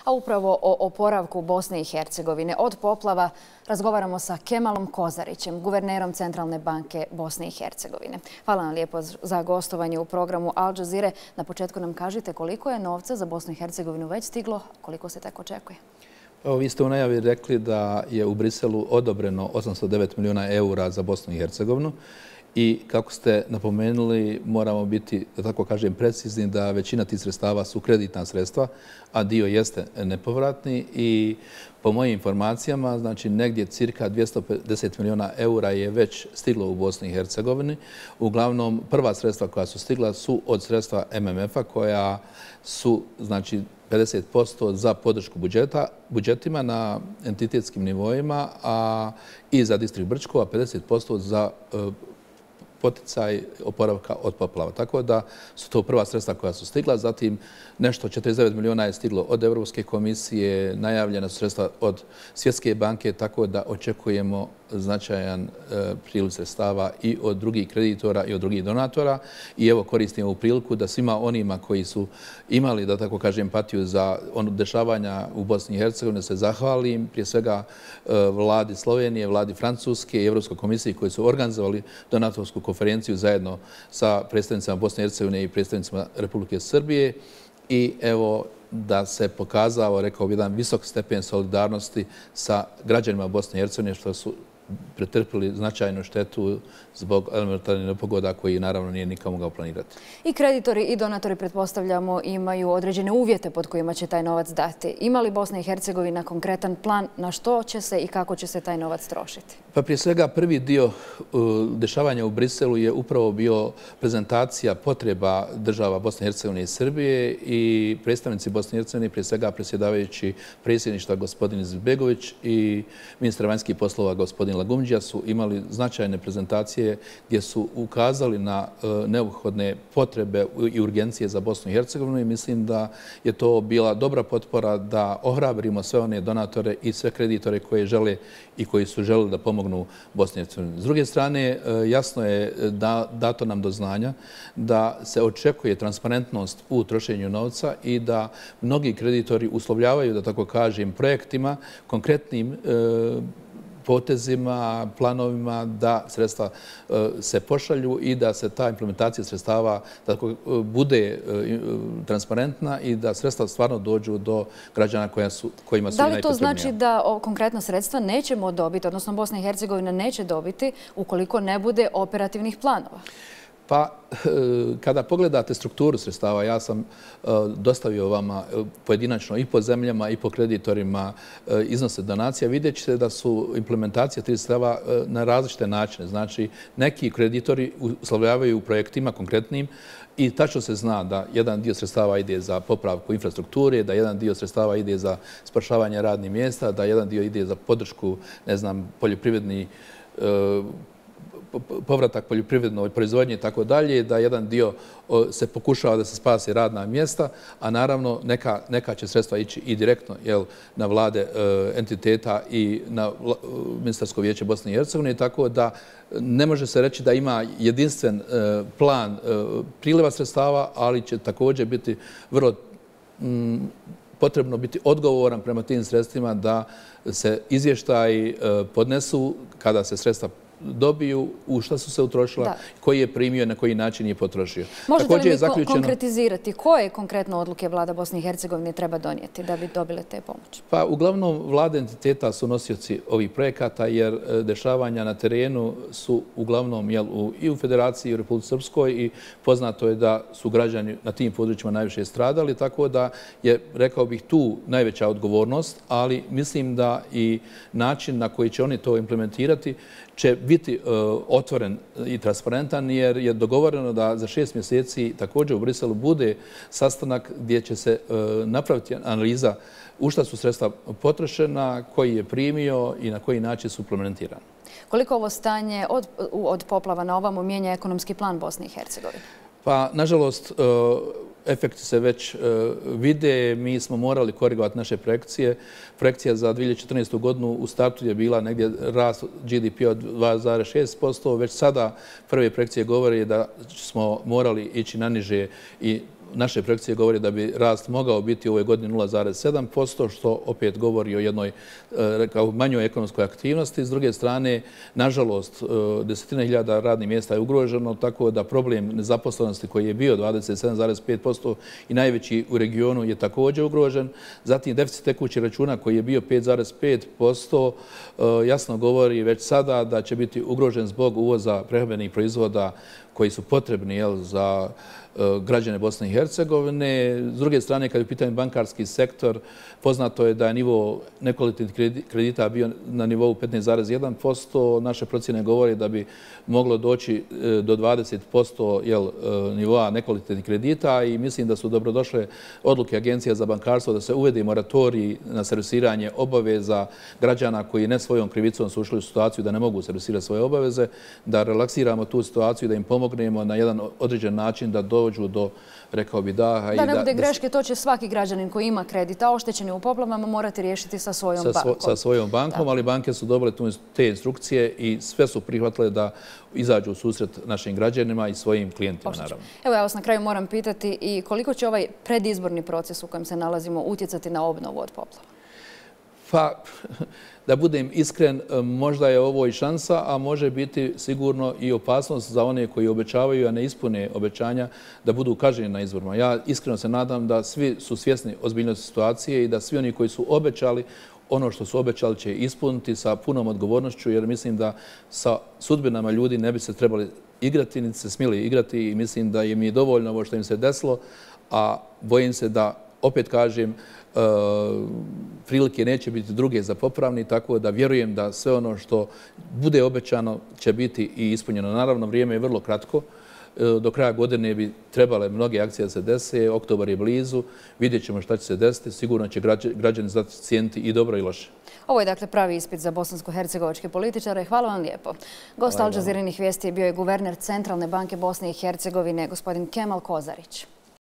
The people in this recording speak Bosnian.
A upravo o oporavku Bosne i Hercegovine od poplava razgovaramo sa Kemalom Kozarićem, guvernerom Centralne banke Bosne i Hercegovine. Hvala vam lijepo za gostovanje u programu Al Jazeere. Na početku nam kažite koliko je novca za Bosnu i Hercegovinu već stiglo, koliko se tek očekuje? Vi ste u najavi rekli da je u Briselu odobreno 809 milijuna eura za Bosnu i Hercegovinu. I kako ste napomenuli, moramo biti, da tako kažem, precizni da većina tih sredstava su kreditna sredstva, a dio jeste nepovratni. I po mojim informacijama, znači negdje cirka 250 milijuna eura je već stiglo u Bosni i Hercegovini. Uglavnom, prva sredstva koja su stigla su od sredstva MMF-a koja su, znači, 50% za podršku budžetima na entitetskim nivoima i za distrikt Brčko, a 50% za poticaj oporavka od poplava. Tako da su to prva sredstva koja su stigla. Zatim nešto 49 milijuna je stiglo od Europske komisije, najavljena su sredstva od Svjetske banke, tako da očekujemo značajan priliv sredstava i od drugih kreditora i od drugih donatora. I evo koristim ovu priliku da svima onima koji su imali, da tako kažem, empatiju za dešavanja u Bosni i Hercegovini se zahvalim. Prije svega vladi Slovenije, vladi Francuske i Europskoj komisiji koji su organizovali donatorsku konferenciju zajedno sa predstavnicama Bosne i Hercegovine i predstavnicima Republike Srbije. I evo da se pokazao, rekao bih, jedan visok stepen solidarnosti sa građanima Bosne i Hercegovine što su pretrpili značajnu štetu zbog elementarnih nepogoda koji naravno nije nikako mogao planirati. I kreditori i donatori, pretpostavljamo, imaju određene uvjete pod kojima će taj novac dati. Ima li Bosna i Hercegovina konkretan plan na što će se i kako će se taj novac trošiti? Pa prije svega prvi dio dešavanja u Briselu je upravo bio prezentacija potreba država Bosne i Hercegovine i Srbije i predstavnici Bosne i Hercegovine, prije svega predsjedavajući predsjedništva gospodin Izetbegović i ministar vanjskih poslova gospodin Lagumđija su imali značajne prezentacije gdje su ukazali na neophodne potrebe i urgencije za Bosnu i Hercegovinu i mislim da je to bila dobra potpora da ohrabrimo sve one donatore i sve kreditore koje žele i koji su želeli da pomognu Bosni i Hercegovini. S druge strane, jasno je dato nam do znanja da se očekuje transparentnost u trošenju novca i da mnogi kreditori uslovljavaju, da tako kažem, projektima, konkretnim potezima, planovima da sredstva se pošalju i da se ta implementacija sredstava bude transparentna i da sredstva stvarno dođu do građana kojima su najpotrebnija. Da li to znači da konkretno sredstva nećemo dobiti, odnosno Bosna i Hercegovina neće dobiti ukoliko ne bude operativnih planova? Pa, kada pogledate strukturu sredstava, ja sam dostavio vama pojedinačno i po zemljama i po kreditorima iznose donacija, vidjet ćete da su implementacija tih sredstava na različite načine. Znači, neki kreditori uslovljavaju u projektima konkretnim i tačno se zna da jedan dio sredstava ide za popravku infrastrukture, da jedan dio sredstava ide za spašavanje radnih mjesta, da jedan dio ide za podršku, ne znam, poljoprivredni povratak poljoprivrednoj proizvodnji i tako dalje, da jedan dio se pokušava da se spasi radna mjesta, a naravno neka će sredstva ići i direktno na vlade entiteta i na Ministarsko vijeće Bosne i Hercegovine, tako da ne može se reći da ima jedinstven plan priliva sredstava, ali će također biti vrlo potrebno biti odgovoran prema tim sredstvima da se izvještaji podnesu kada se sredstva dobiju, u šta su se utrošila, koji je primio, na koji način je potrošio. Možete li mi konkretizirati koje konkretno odluke vlada Bosne i Hercegovine treba donijeti da bi dobile te pomoći? Pa, uglavnom, vlade entiteta su nosioci ovih projekata jer dešavanja na terenu su uglavnom i u Federaciji i u Republici Srpskoj i poznato je da su građani na tim područjima najviše stradali, tako da je, rekao bih, tu najveća odgovornost, ali mislim da i način na koji će oni to implementirati će biti otvoren i transparentan jer je dogovoreno da za 6 mjeseci također u Briselu bude sastanak gdje će se napraviti analiza u šta su sredstva potrošena, koji je primio i na koji način su implementirani. Koliko ovo stanje od poplava na ovamo mijenja ekonomski plan Bosne i Hercegovine? Pa, nažalost, efekti se već vide. Mi smo morali korigovati naše projekcije. Projekcija za 2014. godinu u startu je bila negdje rast GDP od 2,6%. Već sada prve projekcije govore da smo morali ići na niže i naše projekcije govori da bi rast mogao biti u ovoj godini 0,7%, što opet govori o jednoj manjoj ekonomskoj aktivnosti. S druge strane, nažalost, desetina hiljada radnih mjesta je ugroženo, tako da problem nezaposlenosti koji je bio 27,5% i najveći u regionu je također ugrožen. Zatim, deficit tekućih računa koji je bio 5,5% jasno govori već sada da će biti ugrožen zbog uvoza prehrambenih proizvoda koji su potrebni za građane Bosne i Hercegovine. S druge strane, kad je u pitanju bankarski sektor, poznato je da je nivo nekvalitetnih kredita bio na nivou 15,1%. Naše procjene govore da bi moglo doći do 20% nivoa nekvalitetnih kredita i mislim da su dobrodošle odluke Agencija za bankarstvo da se uvede moratorij na servisiranje obaveza građana koji ne svojom krivicom su ušli u situaciju da ne mogu servisirati svoje obaveze, da relaksiramo tu situaciju, da im pomognemo na jedan određen način da dođu do, rekao bi, daha. Da ne bude greške, to će svaki građanin koji ima kredita oštećeni u poplavama morati riješiti sa svojom bankom. Sa svojom bankom, ali banke su dobile te instrukcije i sve su prihvatile da izađu u susret našim građanima i svojim klijentima, naravno. Evo, ja vas na kraju moram pitati i koliko će ovaj predizborni proces u kojem se nalazimo utjecati na obnovu od poplava? Pa, da budem iskren, možda je ovo i šansa, a može biti sigurno i opasnost za one koji obećavaju, a ne ispune obećanja, da budu kažnjeni na izborima. Ja iskreno se nadam da svi su svjesni ozbiljnosti situacije i da svi oni koji su obećali, ono što su obećali će ispuniti sa punom odgovornošću, jer mislim da sa sudbinama ljudi ne bi se trebali igrati, niti se smjeli igrati i mislim da im je dovoljno ovo što im se desilo, a bojim se da, opet kažem, prilike neće biti druge za popravni, tako da vjerujem da sve ono što bude obećano će biti i ispunjeno. Naravno, vrijeme je vrlo kratko. Do kraja godine bi trebale mnoge akcije da se dese. Oktobar je blizu. Vidjet ćemo šta će se desiti. Sigurno će građani znati cijeniti i dobro i loše. Ovo je dakle pravi ispit za bosansko-hercegovačke političare. Hvala vam lijepo. Gost Al Jazeerinih vijesti je bio i guverner Centralne banke Bosne i Hercegovine, gospodin Kemal Kozarić.